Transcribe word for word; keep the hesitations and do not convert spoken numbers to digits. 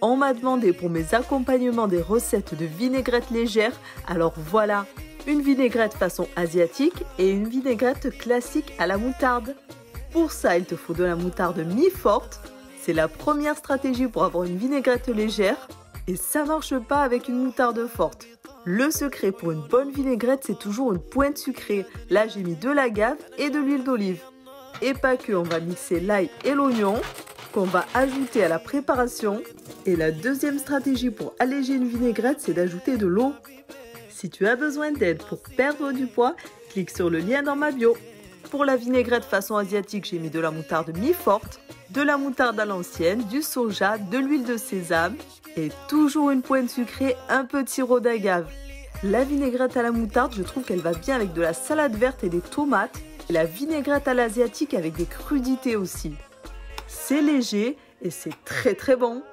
On m'a demandé pour mes accompagnements des recettes de vinaigrette légère, alors voilà, une vinaigrette façon asiatique et une vinaigrette classique à la moutarde. Pour ça, il te faut de la moutarde mi-forte, c'est la première stratégie pour avoir une vinaigrette légère et ça marche pas avec une moutarde forte. Le secret pour une bonne vinaigrette, c'est toujours une pointe sucrée. Là, j'ai mis de l'agave et de l'huile d'olive. Et pas que, on va mixer l'ail et l'oignon qu'on va ajouter à la préparation. Et la deuxième stratégie pour alléger une vinaigrette, c'est d'ajouter de l'eau. Si tu as besoin d'aide pour perdre du poids, clique sur le lien dans ma bio. Pour la vinaigrette façon asiatique, j'ai mis de la moutarde mi-forte, de la moutarde à l'ancienne, du soja, de l'huile de sésame et toujours une pointe sucrée, un peu de sirop d'agave. La vinaigrette à la moutarde, je trouve qu'elle va bien avec de la salade verte et des tomates. Et la vinaigrette à l'asiatique avec des crudités aussi. C'est léger et c'est très très bon.